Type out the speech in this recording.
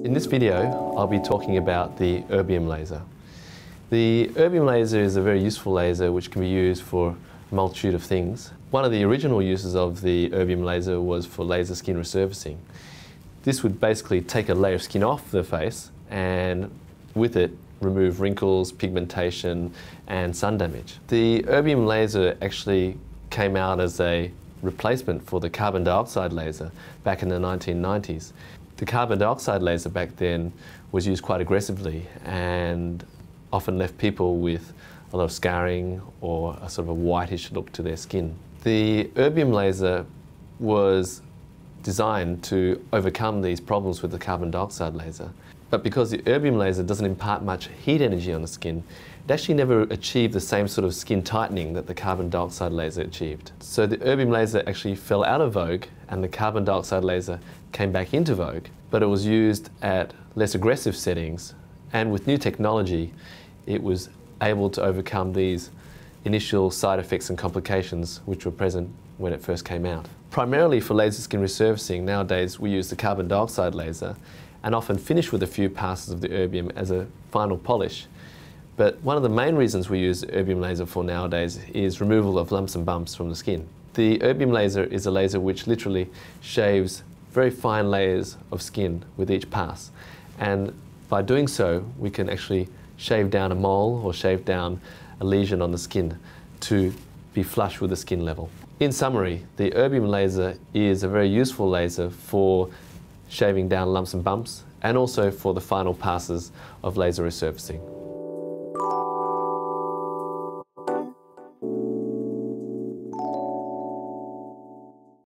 In this video, I'll be talking about the erbium laser. The erbium laser is a very useful laser which can be used for a multitude of things. One of the original uses of the erbium laser was for laser skin resurfacing. This would basically take a layer of skin off the face and with it remove wrinkles, pigmentation and sun damage. The erbium laser actually came out as a replacement for the carbon dioxide laser back in the 1990s. The carbon dioxide laser back then was used quite aggressively and often left people with a lot of scarring or a sort of a whitish look to their skin. The erbium laser was designed to overcome these problems with the carbon dioxide laser. But because the erbium laser doesn't impart much heat energy on the skin, it actually never achieved the same sort of skin tightening that the carbon dioxide laser achieved. So the erbium laser actually fell out of vogue and the carbon dioxide laser came back into vogue, but it was used at less aggressive settings, and with new technology it was able to overcome these initial side effects and complications which were present when it first came out. Primarily for laser skin resurfacing, nowadays we use the carbon dioxide laser and often finish with a few passes of the erbium as a final polish. But one of the main reasons we use the erbium laser for nowadays is removal of lumps and bumps from the skin. The erbium laser is a laser which literally shaves very fine layers of skin with each pass, and by doing so we can actually shave down a mole or shave down a lesion on the skin to be flush with the skin level. In summary, the erbium laser is a very useful laser for shaving down lumps and bumps and also for the final passes of laser resurfacing.